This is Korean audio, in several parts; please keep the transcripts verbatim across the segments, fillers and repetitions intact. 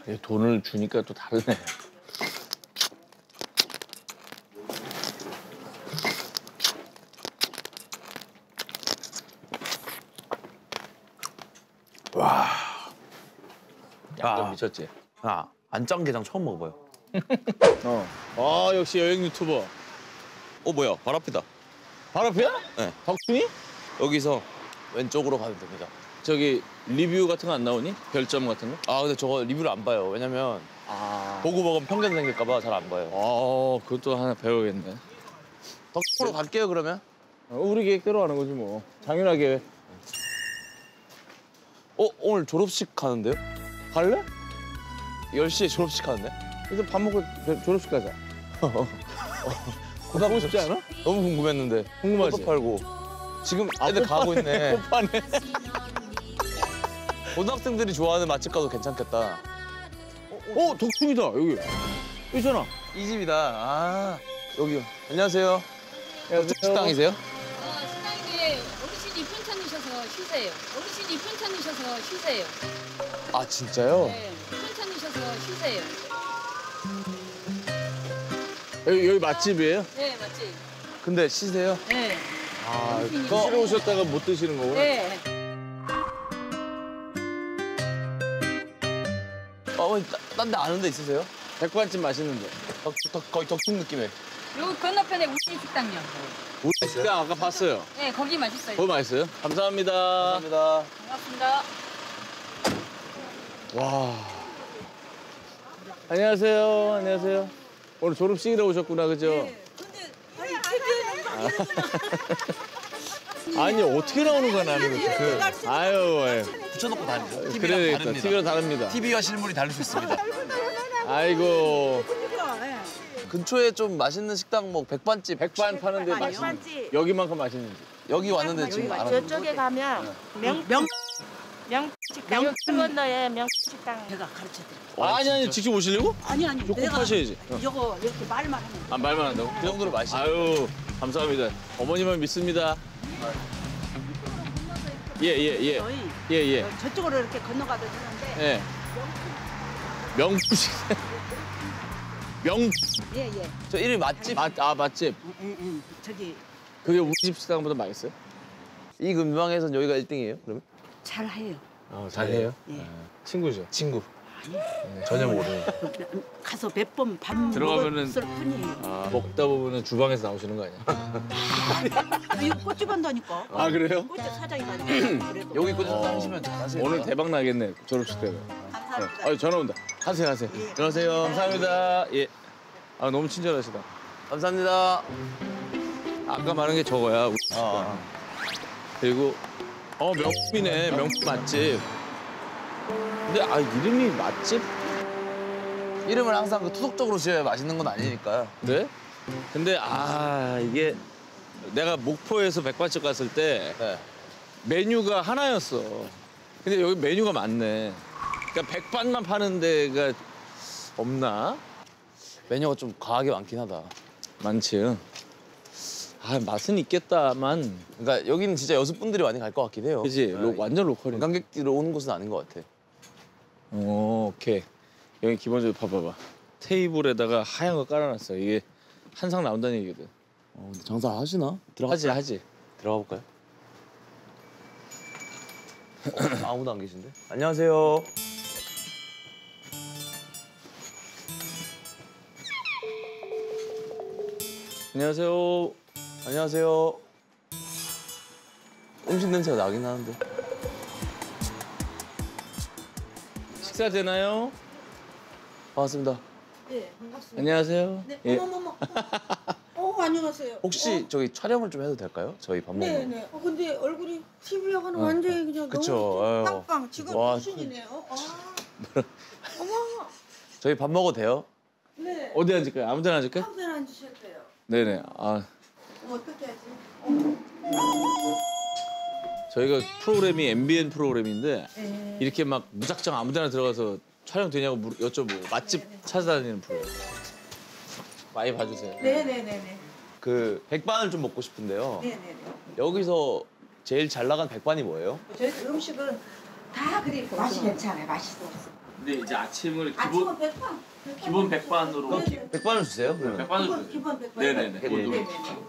돈을 주니까 또 다르네. 와. 약간 아. 미쳤지? 아, 안짱게장 처음 먹어봐요. 어. 아, 역시 여행 유튜버. 어, 뭐야? 발 앞이다. 바로 앞이야? 네. 덕순이? 여기서 왼쪽으로 가면 됩니다. 저기 리뷰 같은 거 안 나오니? 별점 같은 거? 아, 근데 저거 리뷰를 안 봐요. 왜냐면 아. 보고 먹으면 편견 생길까 봐 잘 안 봐요. 어, 그것도 하나 배워야겠네. 덕수로 갈게요, 그러면. 어, 우리 계획대로 하는 거지 뭐. 당연하게. 어, 오늘 졸업식 하는데요? 갈래? 열 시에 졸업식 하는데? 일단 밥 먹고 졸업식 가자. 가고 싶지 않아? 너무 궁금했는데. 궁금하지? 꽃도 팔고. 지금 아, 애들 가고 있네. 꽃 파네. 고등학생들이 좋아하는 맛집 가도 괜찮겠다. 어, 덕순이다, 여기. 있잖아. 이 집이다. 아, 여기요. 안녕하세요. 안녕하세요. 식당이세요? 어, 식당인데 어르신이 편찮으셔서 쉬세요. 어르신이 편찮으셔서 쉬세요. 아, 진짜요? 네, 편찮으셔서 쉬세요. 여기, 여기 맛집이에요? 네, 맞지? 근데 쉬세요? 네. 아, 어르신이 그거 쉬세요. 오셨다가 못 드시는 거구나? 네. 어, 딴 데 아는 데 있으세요? 백반집 맛있는데. 덕, 덕, 거의 덕순 느낌의. 요 건너편에 우리 식당요. 우리 식당 아까 봤어요. 네, 거기 맛있어요. 거기 맛있어요? 감사합니다. 감사합니다. 반갑습니다. 와. 안녕하세요. 안녕하세요. 오늘 졸업식이라 오셨구나, 그죠? 네. 근데 아니 TV에는 아니, 어떻게 나오는 거야, 나는. 그, 아유, 아유. 붙여놓고 다니죠. 그래, 티비랑 되겠다. 다릅니다. 티비랑 다릅니다. 티비와 실물이 다를 수 있습니다. 아이고. 근처에 좀 맛있는 식당, 뭐 백반집. 백반 파는데 맛있는 여기만큼 맛있는지. 여기 왔는데 지금 알아. 저쪽에 가면 명, 명, 명식당. 명 건너에 명식당. 내가 가르쳐드릴게. 아, 아니, 아니, 직접 오시려고? 아니, 아니, 꼭 내가 하셔야지. 어. 이거 이렇게 말만 하면 아, 말만 한다고? 그 정도로 맛있어. 아유, 감사합니다. 어머님을 믿습니다. 예, 예, 예. 저희 예, 예. 어, 저쪽으로 이렇게 건너가도 되는데 예. 명품식. 명, 예, 예. 저 이름이 맛집. 맛, 아, 맛집. 응, 응, 응. 저기 그게 우리 집 식당보다 맛있어요? 이 근방에선 여기가 일 등이에요, 그러면? 잘해요. 아, 잘해요? 예. 친구죠? 친구. 전혀 모르는. 가서 몇 번 밥 들어가면은- 먹었을 뿐이에요. 아, 먹다 보면 주방에서 나오시는 거 아니야? 이거 꽃집 한다니까. 아, 그래요? 꽃집 사장이 가니까. 그래도. 여기 꽂아 어. 다니시면 잘하세요. 오늘 대박 나겠네, 졸업식 때가. 감사합니다. 아, 전화 온다. 하세요, 하세요. 안녕하세요. 감사합니다. 예. 아, 너무 친절하시다. 감사합니다. 아까 말한 게 저거야. 우리 아, 식당. 그리고 어, 명품이네. 명품 맛집. 근데 아, 이름이 맛집? 이름을 항상 그 투석적으로 지어야 맛있는 건 아니니까요. 네? 근데 아, 이게 내가 목포에서 백반집 갔을 때 네. 메뉴가 하나였어. 근데 여기 메뉴가 많네. 그러니까 백반만 파는 데가 없나? 메뉴가 좀 과하게 많긴 하다. 많지. 아, 맛은 있겠다만. 그러니까 여기는 진짜 여수분들이 많이 갈 것 같긴 해요. 그지? 네. 로- 완전 로컬이네. 관광객들이 오는 곳은 아닌 것 같아. 오, 오케이. 여기 기본적으로 봐봐봐. 테이블에다가 하얀 거 깔아놨어. 이게 한 상 나온다는 얘기거든. 어, 근데 장사 하시나? 들어가 하지, 하지. 들어가 볼까요? 어, 아무도 안 계신데? 안녕하세요. 안녕하세요. 안녕하세요. 음식 냄새가 나긴 하는데. 식사 되나요? 반갑습니다. 네, 반갑습니다. 안녕하세요. 네, 예. 어머머머. 어, 안녕하세요. 혹시 저기 촬영을 좀 해도 될까요? 저희 밥 네, 먹는 네. 어, 근데 얼굴이 티비하고는 완전히 그냥 그쵸, 너무 아유. 빵빵 지금 와, 수준이네요. 아, 어머, 저희 밥 먹어도 돼요? 네. 어디 앉을까요? 아무 데나 앉을까요? 아무 데나 앉으셔도 돼요. 네네. 아, 어, 어떻게 하지? 저희가 프로그램이 엠비엔 프로그램인데 네. 이렇게 막 무작정 아무 데나 들어가서 촬영 되냐고 물- 여쭤보고 맛집 찾아다니는 프로그램. 많이 봐주세요. 네네네네. 그 백반을 좀 먹고 싶은데요. 네네네. 여기서 제일 잘 나간 백반이 뭐예요? 저희 음식은 다 그리 맛이 괜찮아요. 맛있어. 근데 이제 아침을 아침은 백반. 기본 백반으로 백반을 주세요. 그러면. 백반으로 기본 백반. 네네네. 네네네.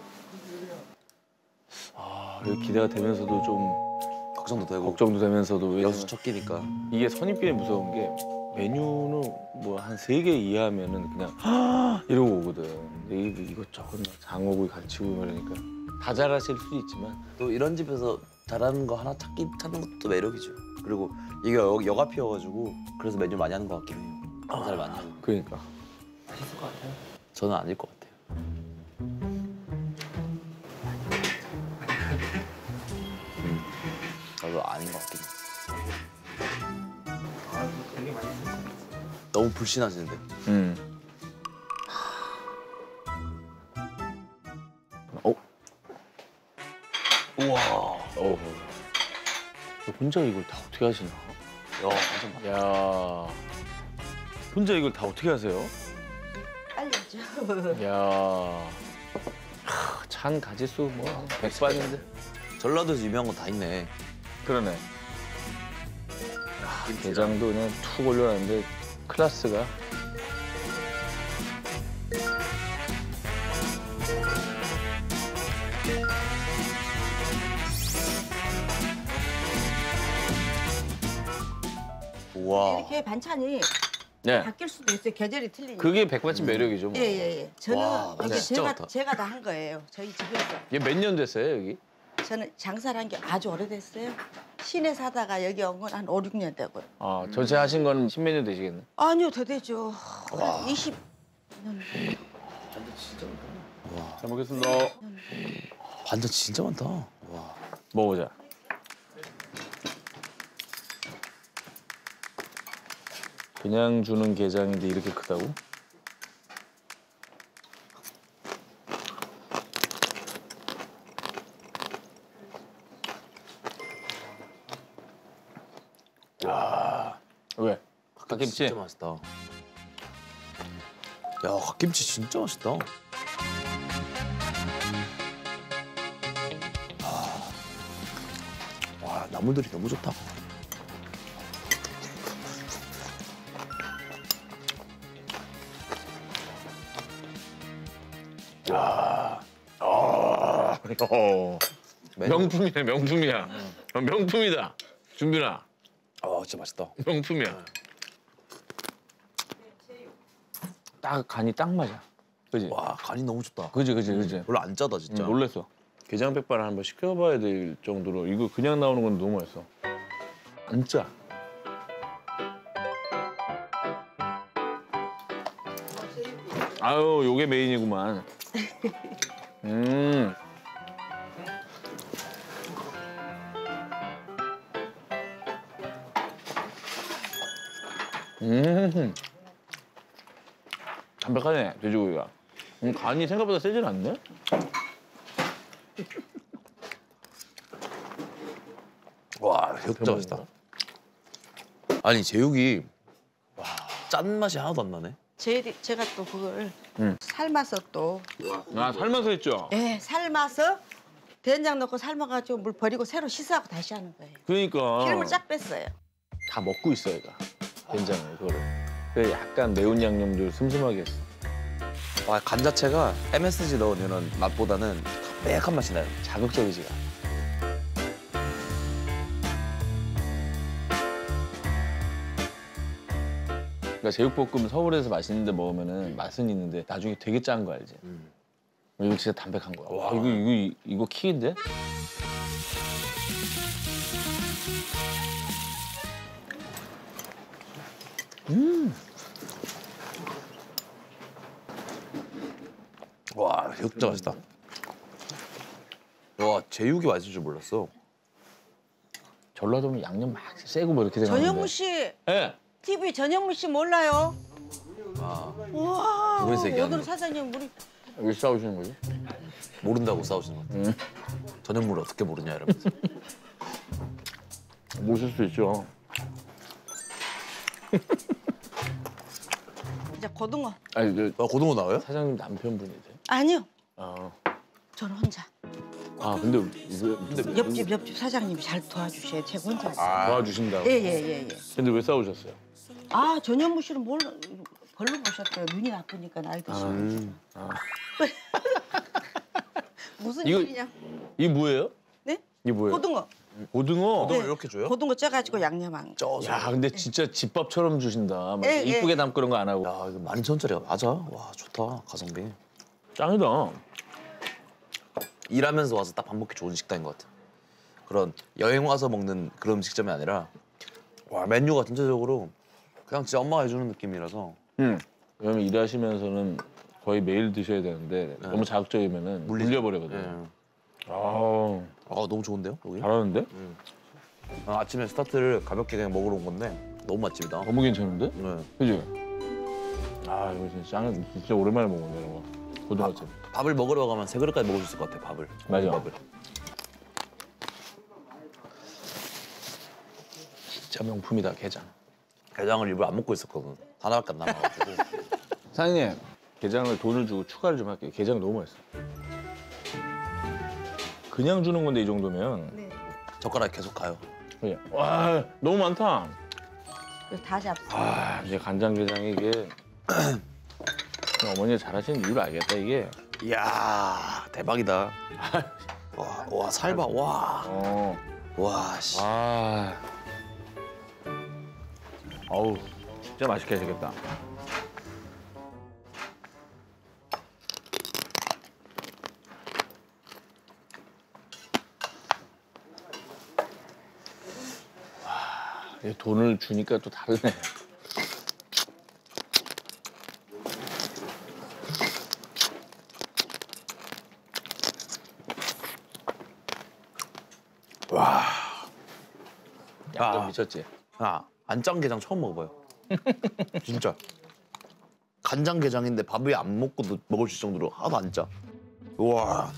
아 여기 기대가 되면서도 좀 걱정도 되고. 걱정도 되면서도 왜냐면 여수 첫 끼니까. 이게 선입견이 무서운 게 메뉴는 뭐 한 세 개 이하면은 그냥 하 이러고 오거든. 근데 이- 이것저것 막 장어구이 갈치구이 뭐 이러니까 다 잘하실 수도 있지만 또 이런 집에서 잘하는 거 하나 찾기 찾는 것도 매력이죠. 그리고 이게 여, 여가피여가지고 그래서 메뉴 많이 하는 것 같긴 해요. 장사를 많이 하고. 그러니까 저는 아닐 것 같아요. 음, 저도 아닌 것 같긴 해. 너무 불신하시는데. 음. 어? 우와. 어. 혼자 이걸 다 어떻게 하시나? 야, 완전 많다. 야. 혼자 이걸 다 어떻게 하세요? 알려줘. 야. 하, 찬 가지수 뭐 백반인데. 전라도에서 유명한 거 다 있네. 그러네. 아, 게장도 그냥 툭 올려놨는데 클래스가. 우와. 이렇게 반찬이 네. 바뀔 수도 있어요. 계절이 틀리니까. 그게 백반집 매력이죠. 뭐. 예예예. 저는 와, 이게 진짜 제가 많다. 제가 다 한 거예요. 저희 집에서. 이게 몇 년 됐어요 여기? 저는 장사를 한 게 아주 오래됐어요. 시내 사다가 여기 온 건 한 오, 육 년 되고요. 아 전체 하신 건 십몇 년 되시겠네. 아니요, 더 되죠. 한 이십 년. 잘 먹겠습니다. 반찬 진짜 많다. 와. 먹어보자. 그냥 주는 게장인데 이렇게 크다고? 야, 왜? 갓김치? 진짜 맛있다. 야, 갓김치 진짜 맛있다. 아. 와, 나물들이 너무 좋다. 어, 메뉴. 명품이네, 명품이야. 어, 명품이다. 준빈아, 아, 진짜 맛있다. 명품이야. 딱 간이 딱 맞아. 그지? 와, 간이 너무 좋다. 그지, 그지, 그지. 별로 안 짜다, 진짜. 응, 놀랬어. 게장 백반을 한번 시켜봐야 될 정도로 이거 그냥 나오는 건 너무 맛있어. 안 짜. 아유, 요게 메인이구만. 음. 음. 담백하네, 돼지고기가. 음, 간이 생각보다 세진 않네? 와, 진짜 맛있다. 아니, 제육이 와, 짠 맛이 하나도 안 나네. 제, 제가 또 그걸 응. 삶아서 또, 아, 삶아서 했죠? 예, 삶아서 된장 넣고 삶아가지고 물 버리고 새로 씻어하고 다시 하는 거예요. 그러니까. 기름을 쫙 뺐어요. 다 먹고 있어, 얘가. 된장을, 그거를. 그래, 약간 매운 양념도 슴슴하게 했어. 와, 간 자체가 엠에스지 넣으면 맛보다는 담백한 맛이 나요. 자극적이지가. 그러니까 제육볶음 서울에서 맛있는데 먹으면은 맛은 있는데 나중에 되게 짠 거 알지? 음. 이거 진짜 담백한 거야. 와. 와, 이거 이거 이거 킥인데? 와, 진짜 맛있다. 와, 제육이 맛있을 줄 몰랐어. 전라도면 양념 막 세고 뭐 이렇게 되는 전현무 씨, 예. 티비 전현무 씨 몰라요? 아, 우와, 누구에서 얘기하는 오늘 거야? 사장님 우리 왜 싸우시는 거지? 모른다고 싸우시는 거. 응. 전현무를 어떻게 모르냐 이러면서. 모실 수 있죠. 이제 고등어. 아니, 저 아, 고등어 나와요? 사장님 남편분이세요? 아니요, 아, 저는 혼자. 아 근데 이거 근데 옆집 옆집 사장님이 잘 도와주셔요. 제가 혼자. 아, 도와주신다고. 예예예 예, 예. 근데 왜 싸우셨어요? 아 전현무 씨는 뭘 별로 보셨대요. 눈이 나쁘니까 나이 드시고. 음. 아. 무슨 이거- 일이냐? 이게 뭐예요? 네? 이게 뭐예요? 고등어. 고등어. 네. 이렇게 줘요? 고등어 쪄가지고 양념한 거. 쪄서. 야, 근데 진짜 집밥처럼 주신다. 막 예, 예. 이쁘게 담고 그런 거 안 하고. 야 이거 만 이천 원짜리가 맞아? 와 좋다 가성비. 짱이다. 일하면서 와서 딱 밥 먹기 좋은 식당인 것 같아. 그런 여행 와서 먹는 그런 음식점이 아니라 와 메뉴가 전체적으로 그냥 진짜 엄마가 해주는 느낌이라서 응. 왜냐면 일하시면서는 거의 매일 드셔야 되는데 네. 너무 자극적이면은 물리죠. 물려버리거든. 예. 아, 아 너무 좋은데요 여기? 잘하는데? 아, 아침에 스타트를 가볍게 그냥 먹으러 온 건데 너무 맛집이다. 너무 괜찮은데? 네. 그지? 아, 이거 진짜 짱, 진짜 오랜만에 먹었네, 이런 거. 고등어찜. 밥을 먹으러 가면 세 그릇까지 먹을 수 있을 것 같아 밥을. 맞아. 밥을. 진짜 명품이다, 게장. 게장을 일부러 안 먹고 있었거든. 하나밖에 안 남아가지고. 사장님, 게장을 돈을 주고 추가를 좀 할게요. 게장 너무 맛있어. 그냥 주는 건데 이 정도면. 네. 젓가락 계속 가요. 그냥, 와, 너무 많다. 그래서 다 잡수. 아, 이제 간장게장이 이게 어머니가 잘하시는 이유를 알겠다, 이게. 이야 대박이다. 와, 와 살봐. 와, 어, 와 씨. 아. 어우, 진짜 맛있게 해주겠다. 와, 이 돈을 주니까 또 다르네. 와, 양념 아. 미쳤지? 아, 안짱게장 처음 먹어봐요. 진짜. 간장게장인데 밥이 안 먹고도 먹을 수 있을 정도로 하나도 안 짜. 우와.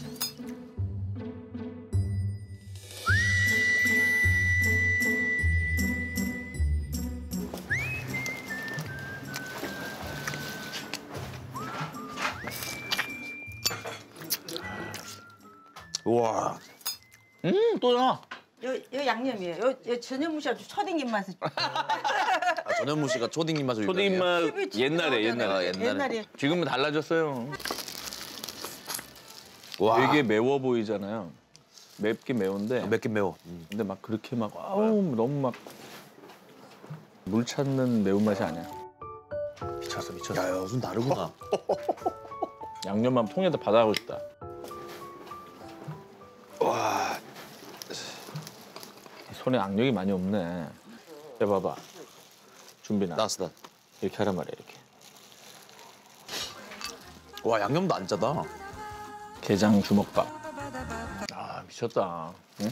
우와. 음, 또 나. 요, 요 양념이에요. 요, 요 전현무 씨가 초딩 입맛을. 아, 전현무 씨가 초딩 입맛을 초딩 유명해요? 입맛 옛날에 옛날에. 아, 옛날에. 옛날에. 지금은 달라졌어요. 와. 되게 매워 보이잖아요. 맵긴 매운데. 맵긴 매워. 음. 근데 막 그렇게 막 아우 너무 막 물 찾는 매운맛이 아니야. 미쳤어 미쳤어. 야, 여순 다르구나. 양념만 통에다 받아가고 싶다. 와. 손에 악력이 많이 없네. 야 봐봐. 준비나. 나스다. 이렇게 하란 말이야 이렇게. 와, 양념도 안 짜다. 게장 주먹밥. 아 미쳤다. 응?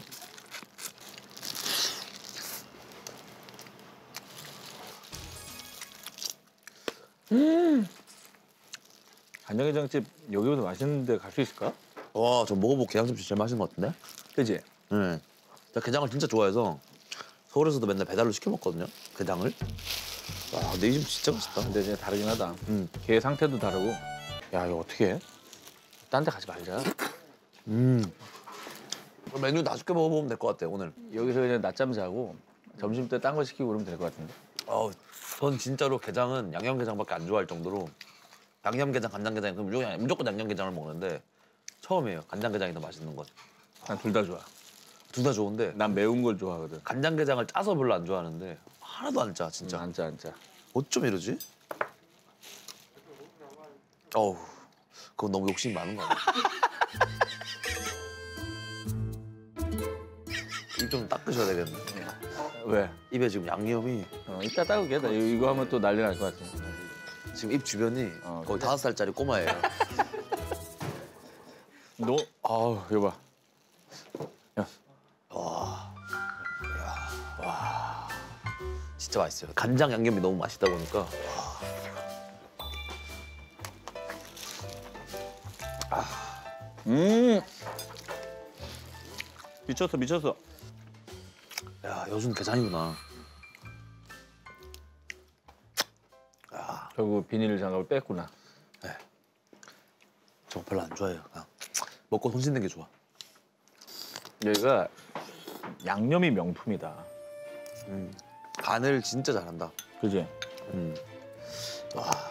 음. 간장게장집 여기보다 맛있는 데 갈 수 있을까? 와, 저 먹어보고 게장집이 제일 맛있는 것 같은데? 그지? 네. 제가 게장을 진짜 좋아해서 서울에서도 맨날 배달로 시켜 먹거든요. 게장을. 와, 근데 이 집 진짜 맛있다. 근데 이제 다르긴 하다. 음. 게 상태도 다르고. 야 이거 어떻게 해? 딴 데 가지 말자. 음. 메뉴 다섯 개 먹어보면 될 것 같아요, 오늘. 여기서 그냥 낮잠 자고 점심 때 딴 거 시키고 그러면 될 것 같은데. 어, 전 진짜로 게장은 양념게장밖에 안 좋아할 정도로 양념게장, 간장게장, 그럼 무조건, 무조건 양념게장을 먹는데 처음이에요. 간장게장이 더 맛있는 것. 난 둘 다 좋아. 둘 다 좋은데 난 매운 걸 좋아하거든. 간장게장을 짜서 별로 안 좋아하는데 하나도 안 짜, 진짜. 진짜 앉아 앉아. 어쩜 이러지? 어우, 그건 너무 욕심이 많은 거 아니야? 입 좀 닦으셔야 되겠네. 왜? 입에 지금 양념이 어, 이따 따고게. 나 이거, 이거 하면 또 난리 날 것 같아. 지금 입 주변이 어, 거의 다섯 살짜리 꼬마예요. 너, 아우 이거 봐. 야, 진짜 맛있어요. 간장 양념이 너무 맛있다 보니까. 음, 미쳤어 미쳤어. 야, 여준 게장이구나. 결국 비닐 장갑을 뺐구나. 저 별로 안 좋아해요. 그냥 먹고 손 씻는 게 좋아. 여기가 양념이 명품이다. 음. 간을 진짜 잘한다. 그지? 음. 와